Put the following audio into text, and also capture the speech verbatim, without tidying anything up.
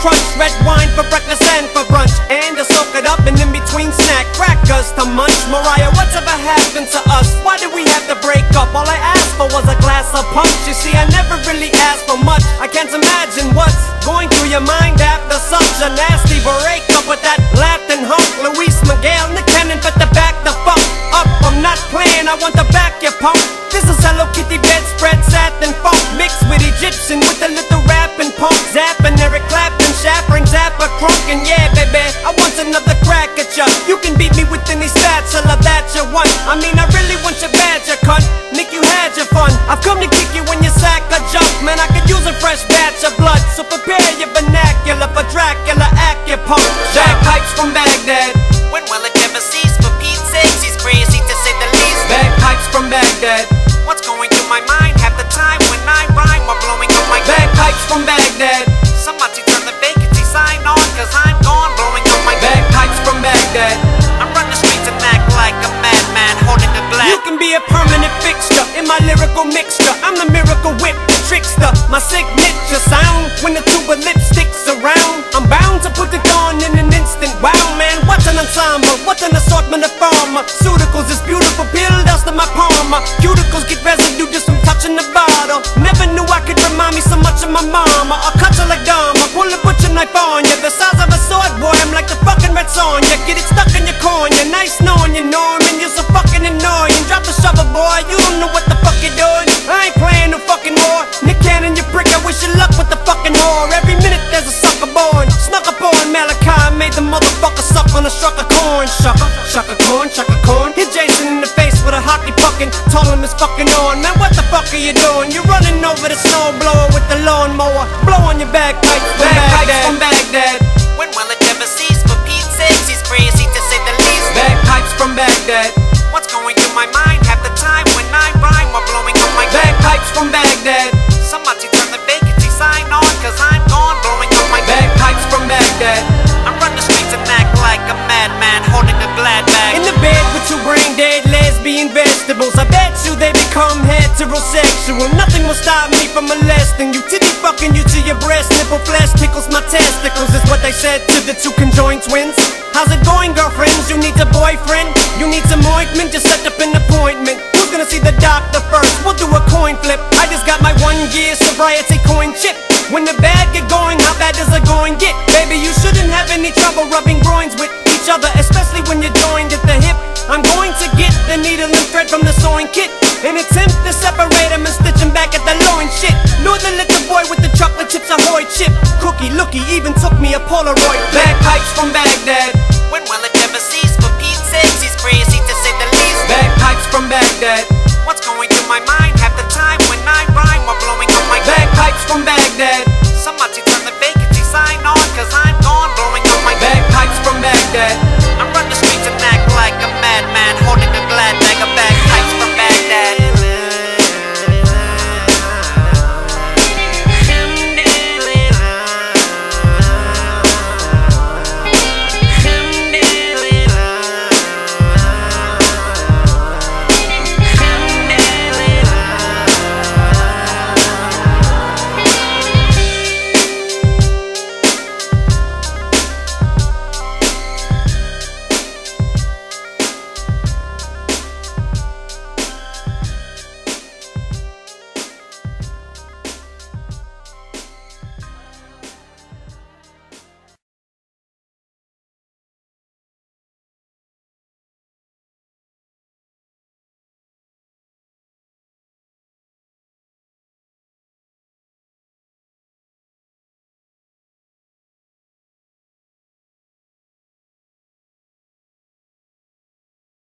crunch, red wine for breakfast and for brunch, and to soak it up and in between snack crackers to munch. Mariah, what's ever happened to us? Why did we have to break up? All I asked for was a glass of punch. You see, I never really asked for much. I can't imagine what's going through your mind after such a nasty breakup with that Laftin Hunkler, Weisman Gale, the cannon, but the back the fuck up. I'm not playing, I want to back your pump. This is Hello Kitty bedspread, satin funk mixed with Egyptian with a little rappin' punk, zappin', Eric clapping, shattering, zapper, crunkin'. Yeah, baby, I want another crack at ya. You can beat me with any spatula that you want. I mean, I really want your badger, cunt. Nick, you had your fun. I've come to kick you when you sack a jump. Man, I could use a fresh batch of blood, so prepare your vernacular for Dracula, acupunk. Bagpipes from Baghdad. When will it ever cease? For Pete's sake, he's crazy to say the least. Bagpipes from Baghdad. What's going through my mind half the time when I rhyme while blowing up my Bagpipes from Baghdad. Somebody turn the vacancy sign on, cause I'm gone blowing up my Bagpipes from Baghdad. I run the streets and act like a madman holding a glass. You can be a permanent fixture in my lyrical mixture. I'm the miracle whip, the trickster. My signature sound when the tube of lipstick's around. I'm bound to put it on in an instant. Wow, man, what's an ensemble? What's an assortment of pharmaceuticals? This beautiful pill dust in my palm. Cuticles get residue just from touching the bottle. Never knew I could remind me so much of my mama. I'll cut you like Dharma, pull a butcher knife on ya. The size of a sword, boy, I'm like the fucking red Sonja. Get it stuck in your cornea. Nice knowing you, Norman. You're so fucking annoying. Drop the shovel, boy. You don't know what the fuck you're doing. I ain't playing no fucking war. Nick Cannon, you prick. I wish you luck with the fucking whore. Every minute there's a sucker born. Snuck up on Malachi, made the motherfucker suck on a shuck of corn. Shucker, shucker corn, shucker corn. Hit Jason in the face with a hockey puckin'. Told him it's fucking on. Man, what the fuck are you doing? You're running over the snowblower with the lawnmower. Blow on your bagpipes from Baghdad. From Baghdad. When will it ever cease? For Pete's sake, he's crazy to say the least. Bagpipes from Baghdad. What's going through my mind half the time when I rhyme while blowing up my Bagpipes from Baghdad. Somebody turn the vacancy sign on, cause I'm gone blowing up my Bagpipes from Baghdad. I run the streets and act like a madman holding a glad bag. In the bed with two brain dead lesbian vegetables. I bet you they become heterosexual. Nothing will stop me from molesting you. Titty fucking you to your breast. Nipple flesh tickles my testicles, is what they said to the two conjoined twins. How's it going, girlfriends? You need a boyfriend? You need some ointment? Just set up an appointment. Who's gonna see the doctor first? We'll do a coin flip. I just got my one year sobriety coin chip. When the bad get going, how bad does it going get? Baby, you shouldn't have any trouble rubbing groins with each other, especially when you're joined at the hip. I'm going to get the needle and thread from the sewing kit and attempt to separate them and stitch them back at the loin shit. Lure the little boy with the chocolate chips ahoy chip. Cookie looky even took me a Polaroid. Bagpipes from Baghdad. When will it ever cease? For Pete's sake, he's crazy to say the least. Bagpipes from Baghdad. What's going through my mind half the time when I rhyme while blowing up my Bagpipes from Baghdad. Somebody turn the vacancy sign on, cause I'm gone blowing up my Bagpipes from Baghdad.